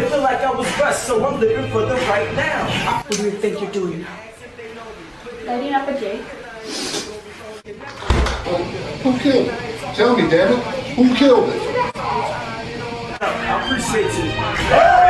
It feel like I was rushed, so I'm living for the right now. What do you think you're doing? Lighting up a Jake. Who killed it? Tell me, damn it. Who killed it? I appreciate you.